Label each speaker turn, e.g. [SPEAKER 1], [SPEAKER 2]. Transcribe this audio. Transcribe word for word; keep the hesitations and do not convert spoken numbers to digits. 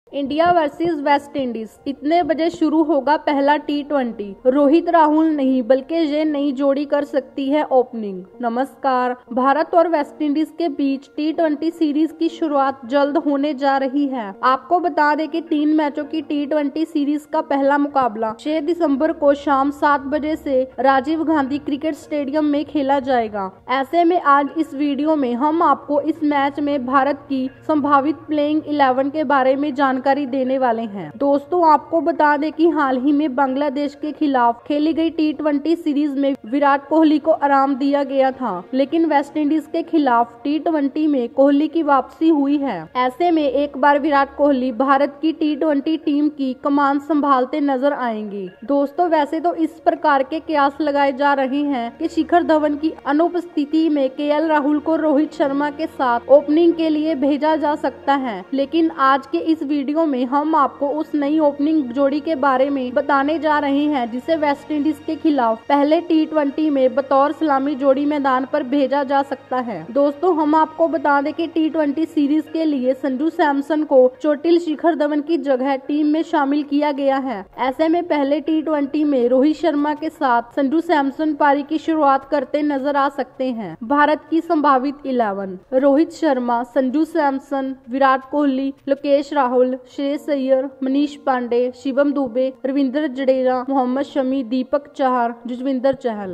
[SPEAKER 1] India versus West Indies इतने बजे शुरू होगा पहला टी ट्वेंटी। रोहित राहुल नहीं बल्कि ये नई जोड़ी कर सकती है ओपनिंग। नमस्कार। भारत और वेस्ट इंडीज के बीच टी ट्वेंटी सीरीज की शुरुआत जल्द होने जा रही है। आपको बता दें कि तीन मैचों की टी ट्वेंटी सीरीज का पहला मुकाबला छह दिसंबर को शाम सात बजे से राजीव गांधी क्रिकेट स्टेडियम में खेला जाएगा। ऐसे में आज इस वीडियो में हम आपको इस मैच में भारत की संभावित प्लेइंग इलेवन के बारे में जानकारी जानकारी देने वाले हैं। दोस्तों, आपको बता दें कि हाल ही में बांग्लादेश के खिलाफ खेली गई टी ट्वेंटी सीरीज में विराट कोहली को आराम दिया गया था, लेकिन वेस्ट इंडीज के खिलाफ टी ट्वेंटी में कोहली की वापसी हुई है। ऐसे में एक बार विराट कोहली भारत की टी ट्वेंटी टीम की कमान संभालते नजर आएंगे। दोस्तों, वैसे तो इस प्रकार के कयास लगाए जा रहे हैं कि शिखर धवन की अनुपस्थिति में के एल राहुल को रोहित शर्मा के साथ ओपनिंग के लिए भेजा जा सकता है, लेकिन आज के इस वीडियो में हम आपको उस नई ओपनिंग जोड़ी के बारे में बताने जा रहे हैं जिसे वेस्ट इंडीज के खिलाफ पहले टी ट्वेंटी में बतौर सलामी जोड़ी मैदान पर भेजा जा सकता है। दोस्तों, हम आपको बता दें कि टी ट्वेंटी सीरीज के लिए संजू सैमसन को चोटिल शिखर धवन की जगह टीम में शामिल किया गया है। ऐसे में पहले टी ट्वेंटी में रोहित शर्मा के साथ संजू सैमसन पारी की शुरुआत करते नजर आ सकते हैं। भारत की संभावित इलेवन: रोहित शर्मा, संजू सैमसन, विराट कोहली, लोकेश राहुल, श्रेयस अय्यर, मनीष पांडे, शिवम दुबे, रविंद्र जडेजा, मोहम्मद शमी, दीपक चाहर, जुजविंदर चहल।